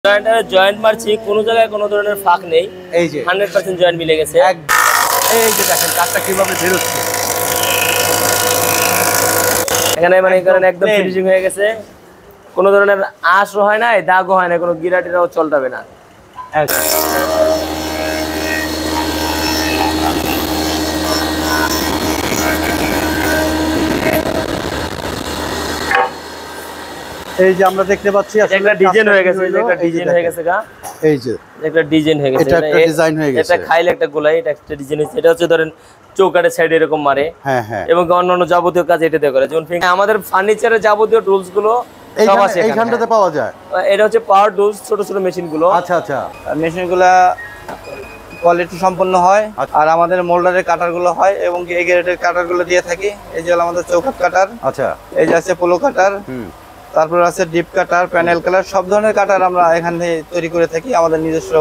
Joint মারছি, কোনো জায়গায় কোনো ধরনের ফাঁক নেই। এই যে 100% জয়েন্ট মিলে গেছে। এই যে দেখেন কাঠটা কিভাবে বের হচ্ছে, এখানে মানে কারণ একদম ফিনিশিং হয়ে গেছে, কোনো ধরনের আঁশও হয় না, দাগও হয় না, কোনো গিরাটিরাও চলটাবে না। এই যে আমরা দেখতে পাচ্ছি একটা ডিজাইন হয়ে গেছে, একটা ডিজাইন হয়ে গেছে গা, এই যে একটা ডিজাইন হয়ে গেছে, এটা একটা ডিজাইন হয়ে গেছে, এটা খাইলে একটা গোলাই, এটা একটা ডিজাইন হয়েছে। এটা হচ্ছে ধরেন চৌকাঠের সাইডে এরকম মারে, হ্যাঁ হ্যাঁ, এবং অন্যান্য যাবতীয় কাজ এটা দিয়ে করে। যেমন আমাদের ফার্নিচারের যাবতীয় টুলস গুলো সব আছে এইখানটাতে পাওয়া যায়। এটা হচ্ছে পাওয়ার টুলস, ছোট ছোট মেশিন গুলো। আচ্ছা আচ্ছা, মেশিনগুলা কোয়ালিটি সম্পন্ন হয়, আর আমাদের মোল্ডারের কাটার গুলো হয় এবং এই গ্রেডের কাটার গুলো দিয়ে থাকি। এই যে আমাদের চৌকাঠ কাটার, আচ্ছা, এই যে আছে পোলো কাটার, তারপর আছে ডিপ কাটার, প্যানেল কাটার, সব ধরনের কাটার আমরা এখানে তৈরি করে থাকি আমাদের নিজস্ব।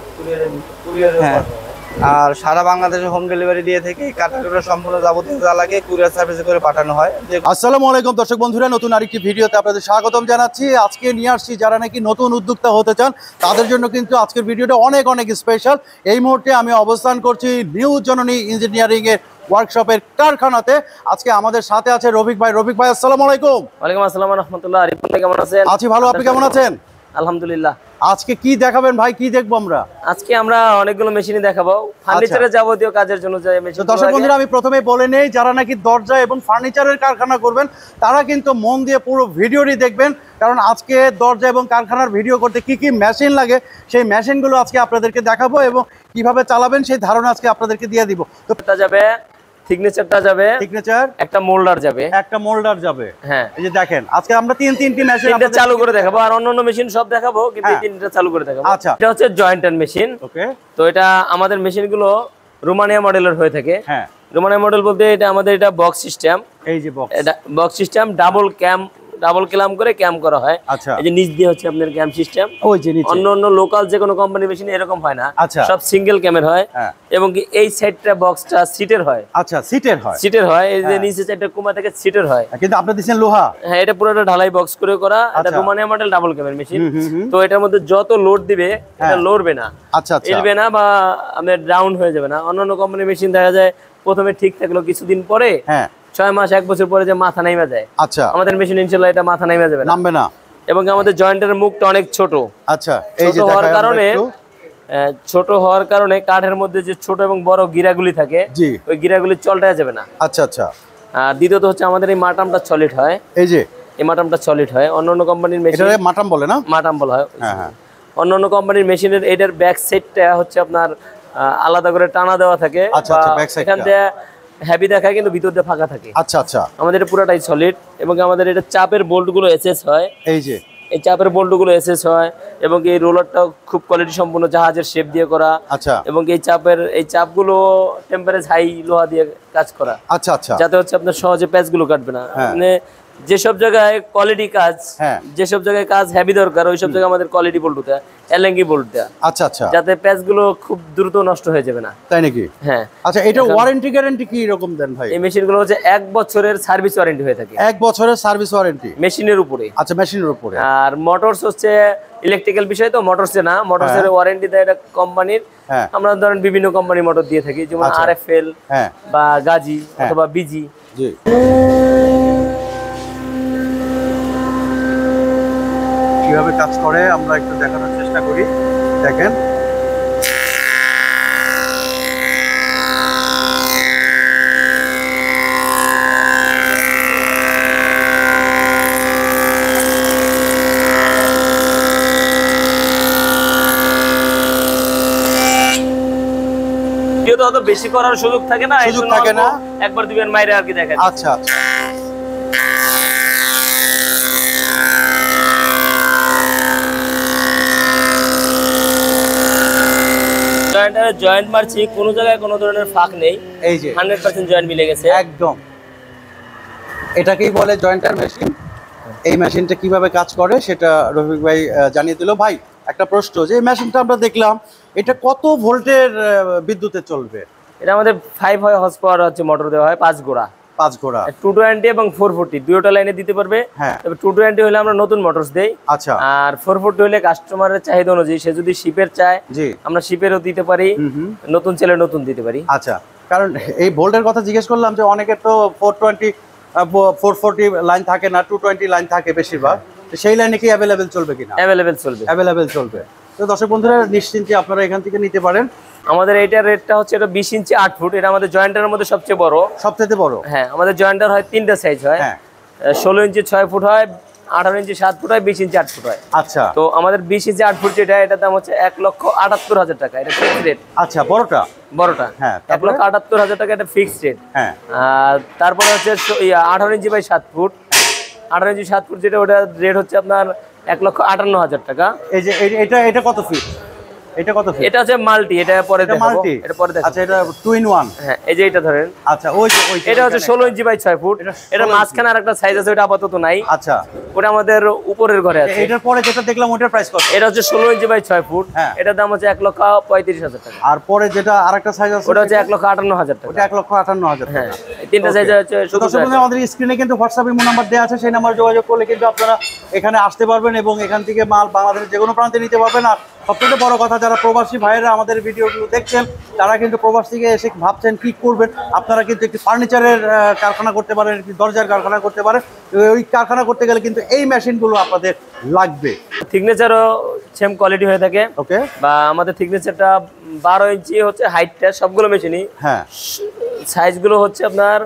হ্যাঁ, আর সারা বাংলাদেশে হোম ডেলিভারি দিয়ে থাকি। কাটারগুলো সম্পূর্ণ যাবতীয় যা লাগে কুরিয়ার সার্ভিসে করে পাঠানো হয়। আসসালামু আলাইকুম দর্শক বন্ধুরা, নতুন আরেকটি ভিডিওতে আপনাদের স্বাগতম জানাচ্ছি। আজকে নিয়ে আসছি যারা নাকি নতুন উদ্যোক্তা হতে চান তাদের জন্য কিন্তু আজকের ভিডিওটা অনেক অনেক স্পেশাল। এই মুহূর্তে আমি অবস্থান করছি নিউ জননী ইঞ্জিনিয়ারিং এর ওয়ার্কশপের কারখানাতে। আজকে আমাদের সাথে আছে রফিক ভাই। রফিক ভাই আসসালামু আলাইকুম। ওয়ালাইকুম আসসালাম ওয়া রাহমাতুল্লাহ। আরিফুল ভাই কেমন আছেন? আছি ভালো, আপনি কেমন আছেন? আলহামদুলিল্লাহ। আজকে কি দেখাবেন ভাই, কি দেখবো আমরা? আজকে আমরা অনেকগুলো মেশিনই দেখাবো, ফার্নিচারের যাবতীয় কাজের জন্য যে মেশিন। দর্শক বন্ধুরা, আমি প্রথমে বলে নেই, যারা নাকি দরজা এবং ফার্নিচারের কারখানা করবেন তারা কিন্তু মন দিয়ে পুরো ভিডিওটি দেখবেন, কারণ আজকে দরজা এবং কারখানার ভিডিও করতে কি কি মেশিন লাগে সেই মেশিনগুলো আজকে আপনাদেরকে দেখাবো এবং কিভাবে চালাবেন সেই ধারণা আজকে আপনাদেরকে দিয়ে দিব। তো যাবে সিগনেচারটা যাবে, সিগনেচার একটা মোল্ডার যাবে, একটা মোল্ডার যাবে। হ্যাঁ, এই যে দেখেন আজকে আমরা তিনটি মেশিন এটা চালু করে দেখাবো, আর অন্যান্য মেশিন সব দেখাবো, কিন্তু এই তিনটা চালু করে দেখাবো। আচ্ছা, এটা হচ্ছে জয়েন্টার মেশিন। ওকে, তো এটা আমাদের মেশিনগুলো রোমানিয়া মডেলের হয়ে থাকে। হ্যাঁ, রোমানিয়া মডেল বলতে এটা আমাদের এটা বক্স সিস্টেম। এই যে বক্স, এটা বক্স সিস্টেম, ডাবল ক্যাম করে ক্যাম করা হয়। আচ্ছা, এই যে নিচ দিয়ে হচ্ছে আপনার ক্যাম সিস্টেম। ওই যে নিচে অন্য লোকাল যে কোনো কোম্পানির মেশিন এরকম হয় না। আচ্ছা, সব সিঙ্গেল ক্যামের হয়, এবং কি এই সাইডটা বক্সটা সিটের হয়। আচ্ছা, সিটের হয়। এই যে নিচে সাইডটা কোমা থেকে সিটের হয়, কিন্তু আপনি দিবেন লোহা। হ্যাঁ, এটা পুরোটা ঢালাই বক্স করে করা। এটা রোমানিয়া মডেল ডাবল ক্যামের মেশিন। তো এটার মধ্যে যত লোড দিবে এটা লড়বে না, আচ্ছা এলবে না, বা আপনার ডাউন হয়ে যাবে না। অন্যান্য কোম্পানির মেশিন দেখা যায় প্রথমে ঠিক থাকলো, কিছুদিন পরে 6 মাস 1 বছর পরে যে মাথা নাইমা যায়। আচ্ছা, আমাদের মেশিন ইনশাআল্লাহ এটা মাথা নাইমা যাবে না, নামবে না। এবং আমাদের জয়েন্টের মুখটা অনেক ছোট। আচ্ছা, এই যে ছোট হওয়ার কারণে কাঠের মধ্যে যে ছোট এবং বড় গিরাগুলি থাকে, ওই গিরাগুলি চলটায় যাবে না। আচ্ছা আচ্ছা। আর দ্বিতীয়ত হচ্ছে আমাদের এই মাটামটা সলিড হয়। এই যে এই মাটামটা সলিড হয়। অন্যান্য কোম্পানির মেশিন এটা মাটাম বলে না, মাটাম বলা হয়। হ্যাঁ হ্যাঁ, অন্যান্য কোম্পানির মেশিনের এটার ব্যাক সাইডটা হচ্ছে আপনার আলাদা করে টানা দেওয়া থাকে। আচ্ছা আচ্ছা, ব্যাক সাইডটা এখান থেকে হেভি দেখায় কিন্তু ভিতর দিয়ে ফাঁকা থাকে। আচ্ছা আচ্ছা, আমাদের এটা পুরোটাই সলিড। এবং আমাদের এটা চাপের বোল্টগুলো এসএস হয়। এই যে এই চাপের বোল্টগুলো এসএস হয়, এবং এই রোলারটাও খুব কোয়ালিটি সম্পন্ন জাহাজের শেপ দিয়ে করা। আচ্ছা, এবং এই চাপগুলো টেম্পারেচার হাই লোহা দিয়ে কাজ করা। আচ্ছা আচ্ছা, যাতে হচ্ছে আপনার সহজে প্যাচগুলো কাটবে না। মানে যেসব জায়গায় কোয়ালিটি কাজ, যেসব জায়গায় কাজ হেভি দরকার, ওইসব জায়গায় আমাদের কোয়ালিটি বোল্ট দেয়া, এলএনগি বোল্ট দেয়া। আচ্ছা আচ্ছা, যাতে প্যাচগুলো খুব দ্রুত নষ্ট হয়ে যাবে না। তাই নাকি? হ্যাঁ। আচ্ছা, এটা ওয়ারেন্টি গ্যারান্টি কি রকম দেন ভাই? এই মেশিনগুলো হচ্ছে 1 বছরের সার্ভিস ওয়ারেন্টি হয়ে থাকে। 1 বছরের সার্ভিস ওয়ারেন্টি মেশিনের উপরে। আচ্ছা, মেশিনের উপরে। আর মোটরস হচ্ছে ইলেকট্রিক্যাল বিষয়, তো মোটরসে না, মোটরসের ওয়ারেন্টি দেয় এটা কোম্পানির। আমরা ধরেন বিভিন্ন কোম্পানি মোটর দিয়ে থাকি, যেমন আরএফএল বা গাজী অথবা বিজি। জি, কিভাবে কাজ করে আমরা একটু দেখানোর চেষ্টা করি। দেখেন অত বেশি করার সুযোগ থাকে না, একবার দুইবার মাইরে আর কি দেখেন। আচ্ছা আচ্ছা, জয়েন্ট মারছি, কোনো জায়গায় কোনো ধরনের ফাঁক নেই। এই যে 100% জয়েন্ট মিলে গেছে একদম। এটাকেই বলে জয়েন্টার মেশিন। এই মেশিনটা কিভাবে কাজ করে সেটা রফিক ভাই জানিয়ে দিল। ভাই, একটা প্রশ্ন, যে এই মেশিনটা আমরা দেখলাম এটা কত ভোল্টের বিদ্যুতে চলবে? এটা আমাদের 5 হর্স পাওয়ার হচ্ছে মোটর দেওয়া হয়, 5 গোড়া। 5 ঘোড়া 220 এবং 440 দুটোটা লাইনে দিতে পারবে। তবে 220 হলে আমরা নতুন মোটরস দেই। আচ্ছা। আর 440 হলে কাস্টমারের চাহিদা অনুযায়ী সে যদি শিপের চায় আমরা শিপেরও দিতে পারি, নতুন চাইলে নতুন দিতে পারি। আচ্ছা, কারণ এই বোল্টের কথা জিজ্ঞেস করলাম যে অনেকের তো 420 440 লাইন থাকে না, 220 লাইন থাকে বেশিরভাগ, সেই লাইনে কি অ্যাভেলেবেল চলবে কিনা? অ্যাভেলেবেল চলবে, অ্যাভেলেবেল চলবে। তো দর্শক বন্ধুরা নিশ্চিন্তে আপনারা এখান থেকে নিতে পারেন। আমাদের এইটার রেটটা হচ্ছে এটা 20 ইঞ্চি 8 ফুট, এটা আমাদের জয়েন্টারের মধ্যে সবচেয়ে বড়। সবচেয়ে বড়? হ্যাঁ, আমাদের জয়েন্টার হয় 3টা সাইজ হয়। 16 ইঞ্চি 6 ফুট হয়, 18 ইঞ্চি 7 ফুট হয়, 20 ইঞ্চি 8 ফুট হয়। আচ্ছা। তো আমাদের 20 ইঞ্চি 8 ফুট যেটা, এটার দাম হচ্ছে 1,78,000 টাকা, এটা ফিক্সড রেট। আচ্ছা, বড়টা? বড়টা 1,78,000 টাকা, এটা ফিক্সড রেট। হ্যাঁ। আর তারপরে হচ্ছে 18 inch by 7 foot, 18 inch 7 foot যেটা, ওটা রেট হচ্ছে আপনার 1,58,000 টাকা। এই যে এটা কত ফিট? এটা কত ফিট? এটা হচ্ছে মাল্টি, এটা পরে দেখাবো। এটা পরে দেখাবো। আচ্ছা, এটা 2 in 1? হ্যাঁ, এই যে এটা ধরেন। আচ্ছা, ওই এটা হচ্ছে 16 ইঞ্চি বাই 6 ফুট, এটা মাঝখানে আরেকটা সাইজ আছে, ওটা আপাতত নাই। আচ্ছা, ওটা আমাদের উপরের ঘরে আছে। এটার পরে যেটা দেখলাম ওটার প্রাইস কত? এটা হচ্ছে 16 ইঞ্চি বাই 6 ফুট, এটার দাম হচ্ছে 1,35,000 টাকা। আর পরে যেটা আরেকটা সাইজ আছে ওটা হচ্ছে 1,58,000 টাকা। ওটা 1,58,000 টাকা। হ্যাঁ, এই তিনটা সাইজ আছে। দর্শক বন্ধুরা, আমাদের স্ক্রিনে কিন্তু হোয়াটসঅ্যাপ ইমো নাম্বার দেওয়া আছে, সেই নাম্বারে যোগাযোগ করলে কিন্তু আপনারা এখানে আসতে পারবেন এবং এখান থেকে মাল বাংলাদেশের যে কোনো প্রান্তে নিতে পারবেন। আর সবথেকে বড় কথা, যারা প্রবাসী ভাইয়েরা আমাদের ভিডিওগুলো দেখছেন, তারা কিন্তু প্রবাস থেকে এসে ভাবছেন কি করবেন, আপনারা কিন্তু একটি ফার্নিচারের কারখানা করতে পারেন, একটি দরজার কারখানা করতে পারেন। ওই কারখানা করতে গেলে কিন্তু এই মেশিনগুলো আপনাদের লাগবে। থিকনেচারও সেম কোয়ালিটি হয়ে থাকে। ওকে। বা আমাদের থিকনেচারটা 12 ইঞ্চি হচ্ছে হাইটটা, সবগুলো মেশিনই। হ্যাঁ। সাইজগুলো হচ্ছে আপনার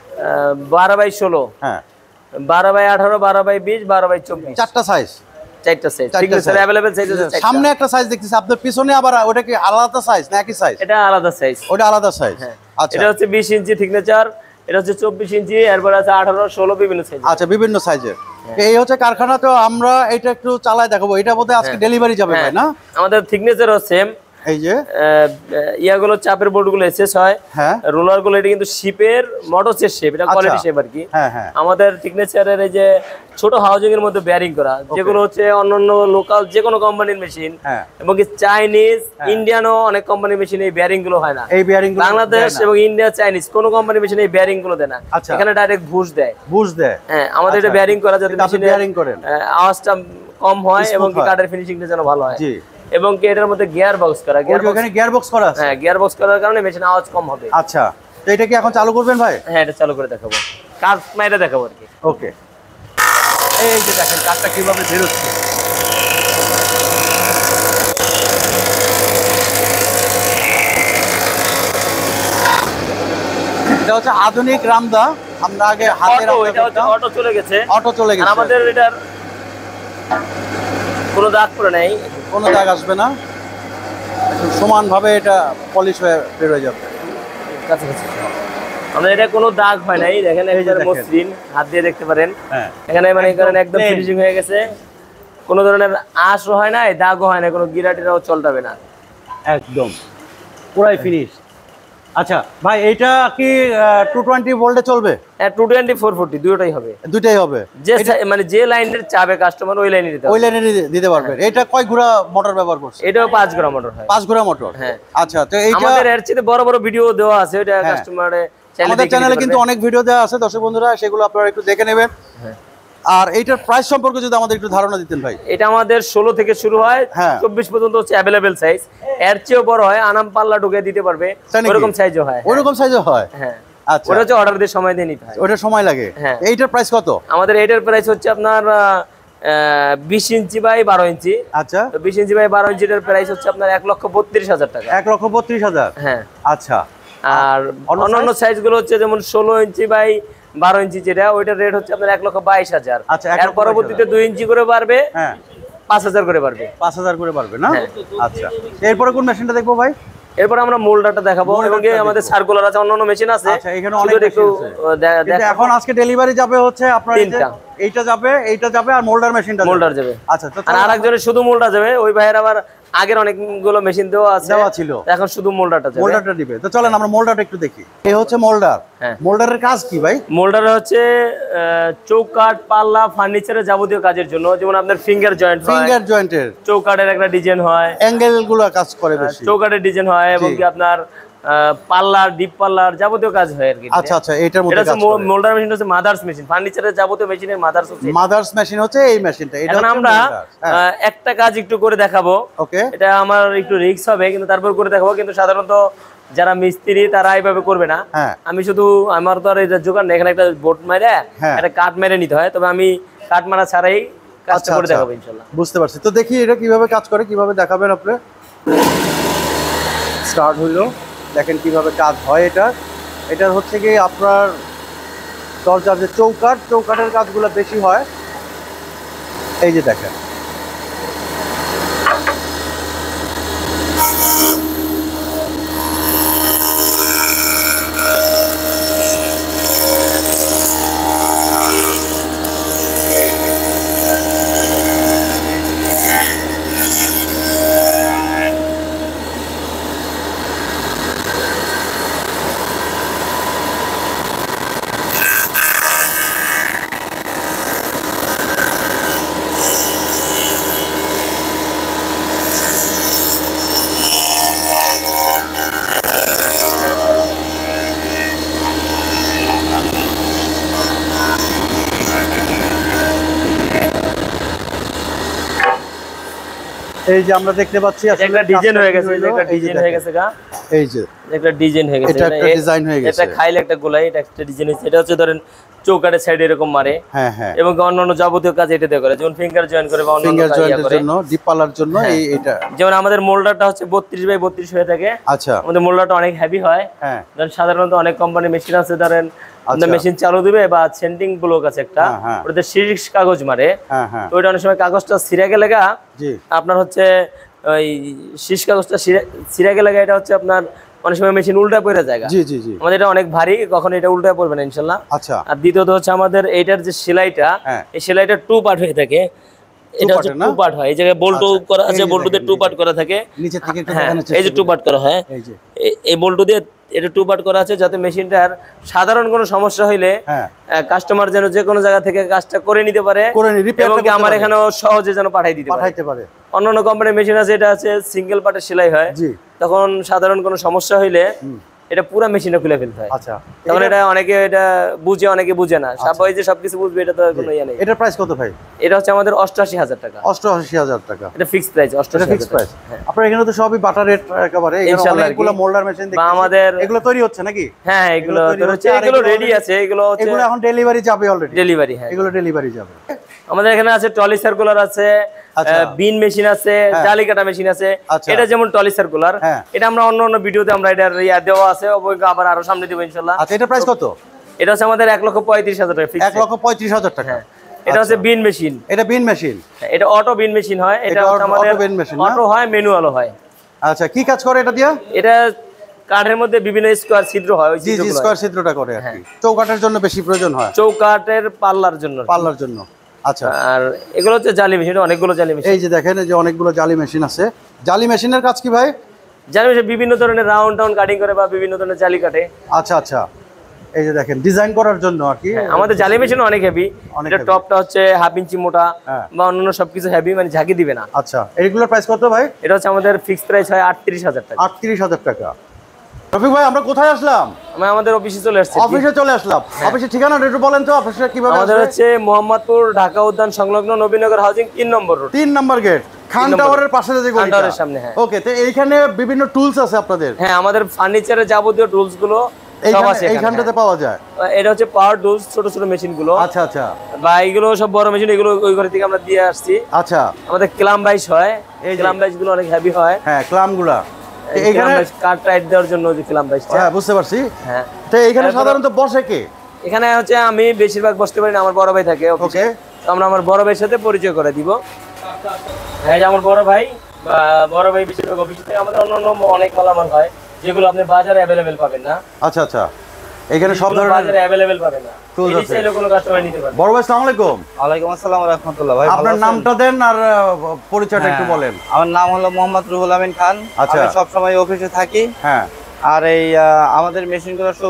12 বাই 16, হ্যাঁ, 12 বাই 18, 12 বাই 20, 12 বাই 24, চারটা সাইজ। চারটা সাইজ থিকনেচার अवेलेबल সাইজ আছে। সামনে একটা সাইজ দেখতেছি, আপনার পিছনে আবার ওটা কি আলাদা সাইজ না একই সাইজ? এটা আলাদা সাইজ। ওটা আলাদা সাইজ। আচ্ছা, এটা হচ্ছে 20 ইঞ্চি থিকনেচার, এটা হচ্ছে 24 ইঞ্চি, এরপর আছে 18, 16 বিভিন্ন সাইজ। আচ্ছা, বিভিন্ন সাইজের। এই হচ্ছে কারখানা। তো আমরা এটা একটু চালায় দেখাবো। এটা বোধহয় আজকে ডেলিভারি যাবে ভাই না? আমাদের থিকনেচারও সেম। এই যে ইয়াগুলো চাপের বোর্ডগুলো এসএস হয়, রোলার গুলো এটা কিন্তু শিপের মোটরসের শেপ, এটা কোয়ালিটি শেপ আর কি। আমাদের থিকনেচারের এই যে ছোট হাউজিং এর মধ্যে বেয়ারিং করা, যেগুলো হচ্ছে অন্যান্য লোকাল যে কোনো কোম্পানির মেশিন এবং চাইনিজ ইন্ডিয়ানও অনেক কোম্পানির মেশিন এই বেয়ারিং গুলো হয় না। এই বেয়ারিং বাংলাদেশ এবং ইন্ডিয়া চাইনিজ কোনো কোম্পানির মেশিন এই বেয়ারিং গুলো দেয় না, এখানে ডাইরেক্ট বুশ দেয়। বুশ দেয়? হ্যাঁ, আমাদের এটা বেয়ারিং করা যাতে মেশিনে আওয়াজটা কম হয় এবং কাঠের ফিনিশিংটা যেন ভালো হয়। এবং কি এটার মধ্যে গিয়ার বক্স করা, গিয়ার বক্স করা আছে। হ্যাঁ, গিয়ার বক্স করার কারণে মেশিন আওয়াজ কম হবে। আচ্ছা, তো এটা কি এখন চালু করবেন ভাই? হ্যাঁ, এটা চালু করে দেখাবো, কাজ মাইরা দেখাবো আর কি। ওকে। এই যে দেখেন কাজটা কিভাবে বের হচ্ছে। এটা হচ্ছে আধুনিক রামদা। আমরা আগে হাতের অটো চলে গেছে। অটো চলে গেছে। আমাদের এটার কোনো দাগ পড়ে নাই, কোনো দাগ আসবে না, সমানভাবে এটা পলিশ হয়ে বের হয়ে যাবে। আমাদের এটা কোনো দাগ হয় নাই, দেখেন এখানে মসৃণ, হাত দিয়ে দেখতে পারেন। এখানে মানে এখানে একদম ফিনিশিং হয়ে গেছে, কোনো ধরনের আঁশও হয় না, দাগও হয় না, কোনো গিরাটিরাও চলটাবে না, একদম পুরাই ফিনিশ। আচ্ছা ভাই, এটা কি 220 ভোল্টে চলবে? হ্যাঁ, 220 440 দুটোই হবে। দুটোই হবে, যে মানে যে লাইনের চাবে কাস্টমার ওই লাইনে দিতে হবে, ওই লাইনে দিতে পারবে। এটা কয় ঘোড়া মোটর ব্যবহার করছে? এটাও 5 ঘোড়া মোটর হয়। 5 ঘোড়া মোটর? হ্যাঁ। আচ্ছা, তো এইটা আমাদের এর চেয়ে বড় বড় ভিডিও দেওয়া আছে, ওটা কাস্টমারে আমাদের চ্যানেলে কিন্তু অনেক ভিডিও দেওয়া আছে দর্শক বন্ধুরা, সেগুলো আপনারা একটু দেখে নেবেন। আর এইটার প্রাইস সম্পর্কে যদি আমাদের একটু ধারণা দিতেন ভাই। এটা আমাদের 16 থেকে শুরু হয়, 24 পর্যন্ত হচ্ছে अवेलेबल সাইজ। এর চেয়েও বড় হয়, আনাম পাল্লা ঢুকে দিতে পারবে, ওরকম সাইজও হয়। ওরকম সাইজও হয়? হ্যাঁ। আচ্ছা, ওটা হচ্ছে অর্ডার দিয়ে সময় দিয়ে নিতে হয়, ওটা সময় লাগে। এইটার প্রাইস কত? আমাদের এইটার প্রাইস হচ্ছে আপনার 20 ইঞ্চি বাই 12 ইঞ্চি। আচ্ছা, 20 ইঞ্চি বাই 12 ইঞ্চির প্রাইস হচ্ছে আপনার 1,32,000 টাকা। 1,32,000? হ্যাঁ। আচ্ছা। আর অন্যান্য সাইজ গুলো হচ্ছে যেমন 16 ইঞ্চি বাই 12 ইঞ্চি যেটা, ওইটার রেট হচ্ছে আপনার 1,22,000। আচ্ছা, এর পরবর্তীতে 2 ইঞ্চি করে বাড়বে, 5,000 করে বাড়বে। 5,000 করে বাড়বে না? আচ্ছা, এরপরে কোন মেশিনটা দেখবো ভাই? এরপর আমরা মোল্ডারটা দেখাবো, এবং আমাদের সার্কুলার আছে, অন্যান্য মেশিন আছে। আচ্ছা, এখানে অনেক একটু এখন আজকে ডেলিভারি যাবে হচ্ছে আপনার এইটা যাবে, এইটা যাবে, আর মোল্ডার মেশিনটা যাবে। আচ্ছা, আর আরেকজনের শুধু মোল্ডার যাবে, ওই ভাইয়ের আবার আগের অনেকগুলো মেশিন দেওয়া ছিল, এখন শুধু মোল্ডারটা যাবে। মোল্ডারটা দিবে। তো চলেন আমরা মোল্ডারটা একটু দেখি। এই হচ্ছে মোল্ডার। মোল্ডারের কাজ কি ভাই? মোল্ডার হচ্ছে চৌকাঠ, পাল্লা, ফার্নিচারের যাবতীয় কাজের জন্য, যেমন আপনার ফিঙ্গার জয়েন্ট, ফিঙ্গার জয়েন্টের চৌকাঠের একটা ডিজাইন হয়, অ্যাঙ্গেল গুলো কাজ করে বেশি, চৌকাঠের ডিজাইন হয়, এবং কি আপনার পাল্লার, ডিপ পাল্লার যাবতীয় কাজ হয় আর কি। আচ্ছা আচ্ছা, এটার মধ্যে কাজ করে। মোল্ডার মেশিন হচ্ছে মাদার্স মেশিন, ফার্নিচারের যাবতীয় মেশিনের মাদার্স হচ্ছে মাদার্স মেশিন হচ্ছে এই মেশিনটা। এটা এখন আমরা একটা কাজ একটু করে দেখাবো। ওকে, এটা আমার একটু রিস্ক হবে কিন্তু তারপর করে দেখাবো, কিন্তু সাধারণত যারা মিস্ত্রি তারা এইভাবে করবে না। আমি শুধু আমার তো আর এটা জোগাড় না, এখানে একটা বোর্ড মেরে একটা কাট মেরে নিতে হয়, তবে আমি কাট মারা ছাড়াই কাজটা করে দেখাবো ইনশাআল্লাহ। বুঝতে পারছি। তো দেখি এটা কিভাবে কাজ করে, কিভাবে দেখাবেন আপনি। স্টার্ট হইলো, দেখেন কিভাবে কাজ হয়। এটা হচ্ছে কি আপনার দরজার যে চৌকাটের কাজগুলো বেশি হয়। এই যে দেখেন, এই যে আমরা দেখতে পাচ্ছি একটা ডিজাইন হয়ে গেছে, একটা ডিজাইন হয়ে গেছে গা, এই যে একটা ডিজাইন হয়ে গেছে, এটা একটা ডিজাইন হয়ে গেছে। এটা খাইলে একটা গোলাই, এটা একটা ডিজাইন হয়েছে। এটা হচ্ছে ধরেন চৌকাটের সাইডে এরকম মারে, হ্যাঁ হ্যাঁ, এবং অন্যান্য যাবতীয় কাজ এটা দিয়ে করে, যেমন ফিঙ্গার জয়েন করে বা অন্যান্য ফিঙ্গার কাজ জয়েন্টের করে জন্য, ডিপ পালার জন্য। এটা যেমন আমাদের মোল্ডারটা হচ্ছে 32x32 হয়ে থাকে। আচ্ছা, আমাদের মোল্ডারটা অনেক হেভি হয়। হ্যাঁ, কারণ সাধারণত অনেক কোম্পানি মেশিন আছে ধরেন আপনার মেশিন চালু দিবে বা সেন্টিং ব্লক আছে একটা, ওটাতে শীর্ষ কাগজ মারে, তো ওইটা অনেক সময় কাগজটা ছিঁড়ে গেলে আপনার হচ্ছে ওই শীর্ষ কাগজটা ছিঁড়ে গেলে এটা হচ্ছে আপনার অনেক সময় মেশিন উল্টা পড়ে যায়। জি জি জি, আমাদের এটা অনেক ভারী, কখনো এটা উল্টা পড়বে না ইনশাআল্লাহ। আচ্ছা, আর দ্বিতীয়ত হচ্ছে আমাদের এইটার যে সেলাইটা, এই সেলাইটা 2 পার্ট হয়ে থাকে। এটা হচ্ছে 2 পার্ট হয়, এই জায়গায় বল্টু করা আছে, বল্টুতে 2 পার্ট করা থাকে। নিচে থেকে একটু হ্যাঁ, দেখানোর চেষ্টা এই যে 2 পার্ট করা হয়, এই বল্টু দিয়ে এটা 2 পার্ট করা আছে, যাতে মেশিনটার সাধারণ কোনো সমস্যা হইলে কাস্টমার যেন যে কোনো জায়গা থেকে কাজটা করে নিতে পারে, এবং কি আমার এখানেও সহজে যেন পাঠাইতে পারে। অন্যান্য কোম্পানির মেশিন আছে, এটা আছে সিঙ্গেল পার্টের সেলাই হয়, তখন সাধারণ কোনো সমস্যা হইলে এটা পুরো মেশিনে খুলে ফেলতে হয়। আচ্ছা, তখন এটা অনেকে এটা বুঝে, অনেকে বুঝে না। সবাই যে সবকিছু বুঝবে এটা তো কোনো ইয়া নেই। এটার প্রাইস কত ভাই? এটা হচ্ছে আমাদের 88,000 টাকা। 88,000 টাকা, এটা ফিক্সড প্রাইস। 88,000 fixed price. আপনার এখানে তো সবই বাটার রেট একেবারে, এখানে অনেকগুলো মোল্ডার মেশিন দেখতে আমাদের এগুলো তৈরি হচ্ছে নাকি? হ্যাঁ, এগুলো হচ্ছে, এগুলো রেডি আছে, এগুলো এখন ডেলিভারি যাবে অলরেডি। ডেলিভারি, হ্যাঁ, এগুলো ডেলিভারি যাবে। আমাদের এখানে আছে টলি সার্কুলার আছে, বিন মেশিন আছে, জালি কাটা মেশিন আছে। এটা যেমন টলি সার্কুলার, এটা আমরা অন্য ভিডিওতে আমরা এটা দেওয়া আছে, আবার আরো সামনে দেব ইনশাআল্লাহ। আচ্ছা, এটা প্রাইস কত? এটা হচ্ছে আমাদের 1,35,000 টাকা ফিক্স। 1,35,000 টাকা। এটা হচ্ছে বিন মেশিন। এটা বিন মেশিন, এটা অটো বিন মেশিন হয়। এটা আমাদের অটো হয়, ম্যানুয়ালও হয়। আচ্ছা, কি কাজ করে এটা দিয়া? এটা কাঠের মধ্যে বিভিন্ন স্কয়ার ছিদ্র হয়, ওই স্কয়ার ছিদ্রটা করে আর কি। চৌকাটের জন্য বেশি প্রয়োজন হয়, চৌকাটের পাল্লার জন্য। আচ্ছা, আর এগুলো হচ্ছে জালি মেশিন, অনেকগুলো জালি মেশিন। এই যে দেখেন, এই যে অনেকগুলো জালি মেশিন আছে। জালি মেশিনের কাজ কি ভাই? জালি মেশিন বিভিন্ন ধরনের রাউন্ড কাটিং করে বা বিভিন্ন ধরনের জালি কাটে। আচ্ছা আচ্ছা, এই যে দেখেন ডিজাইন করার জন্য আর কি। আমাদের জালি মেশিন অনেক হেভি। এটা টপটা হচ্ছে 1/2 ইঞ্চি মোটা, বা অন্যান্য সবকিছু হেভি, মানে ঝাঁকি দিবে না। আচ্ছা, এইগুলোর প্রাইস কত ভাই? এটা হচ্ছে আমাদের ফিক্সড প্রাইস হয় 38,000 টাকা। 38,000 টাকা। রফিক ভাই, আমরা কোথায় আসলাম? আমি আমাদের অফিসে চলে আসছি। অফিসে চলে আসলাম। অফিসের ঠিকানাটা একটু বলেন তো, অফিসে কিভাবে? আমাদের হচ্ছে মোহাম্মদপুর ঢাকা উদ্যান সংলগ্ন Nabinagar housing 3 number road, 3 number gate, Khan টাওয়ারের পাশে যে গলিটা, খান টাওয়ারের সামনে। হ্যাঁ, ওকে। তো এইখানে বিভিন্ন টুলস আছে আপনাদের? হ্যাঁ, আমাদের ফার্নিচারের যাবতীয় টুলস গুলো সব আছে এইখানটাতে পাওয়া যায়। এটা হচ্ছে পাওয়ার টুলস, ছোট ছোট মেশিন গুলো। আচ্ছা আচ্ছা, বা এগুলো সব বড় মেশিন, এগুলো ওই ঘর থেকে আমরা দিয়ে আসছি। আচ্ছা, আমাদের ক্লাম বাইশ হয়, এই ক্লাম বাইশ গুলো অনেক হেভি হয়। হ্যাঁ, ক্লামগুলা এইখানে কাট টাইট দেওয়ার জন্য যে ক্লাম বাইশটা। হ্যাঁ, বুঝতে পারছি। হ্যাঁ, তো এইখানে সাধারণত বসে কে? এখানে হচ্ছে আমি বেশিরভাগ বসতে পারি না, আমার বড় ভাই থাকে অফিসে। তো আমরা আমার বড় ভাইয়ের সাথে পরিচয় করে দিব। হ্যাঁ, আমার বড় ভাই বেশিরভাগ অফিসে থেকে। আমাদের অন্যান্য অনেক মালামাল হয় যেগুলো আপনি বাজারে অ্যাভেলেবেল পাবেন না। আচ্ছা আচ্ছা, এখানে সব ধরনের বাজারে অ্যাভেলেবেল পাবেন না। এই চাইলে কোনো কাস্টমার নিতে পারে। বড় ভাই, আসসালামু আলাইকুম। ওয়ালাইকুম আসসালাম ওয়া রাহমাতুল্লাহ। ভাই, আপনার নামটা দেন আর পরিচয়টা একটু বলেন। আমার নাম হলো মোহাম্মদ রুহুল আমিন খান। আমি সব সময় অফিসে থাকি। হ্যাঁ, আর এই আমাদের মেশিনগুলো সব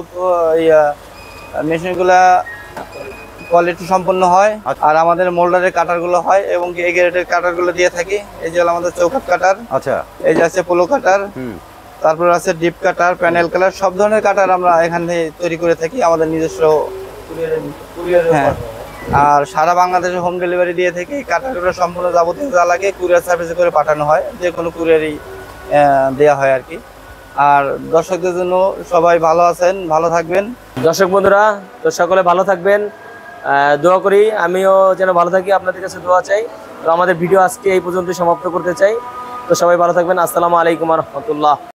মেশিনগুলো কোয়ালিটি সম্পন্ন হয়, আর আমাদের মোল্ডারের কাটারগুলো হয়, এবং এই গ্রেডের কাটারগুলো দিয়ে থাকি। এই যে আমাদের চৌকাট কাটার, আচ্ছা, এই যে আছে পোলো কাটার, তারপর আছে ডিপ কাটার, প্যানেল কালার, সব ধরনের কাটার আমরা এখানে তৈরি করে থাকি আমাদের নিজস্ব। হ্যাঁ, আর সারা বাংলাদেশে হোম ডেলিভারি দিয়ে থাকি। কাটারগুলো সম্পূর্ণ যাবতীয় যা লাগে কুরিয়ার সার্ভিসে করে পাঠানো হয়, যে কোনো কুরিয়ারই দেওয়া হয় আর কি। আর দর্শকদের জন্য সবাই ভালো আছেন, ভালো থাকবেন। দর্শক বন্ধুরা তো সকলে ভালো থাকবেন, দোয়া করি আমিও যেন ভালো থাকি, আপনাদের কাছে দোয়া চাই। তো আমাদের ভিডিও আজকে এই পর্যন্ত সমাপ্ত করতে চাই। তো সবাই ভালো থাকবেন। আসসালামু আলাইকুম ওয়া রাহমাতুল্লাহ।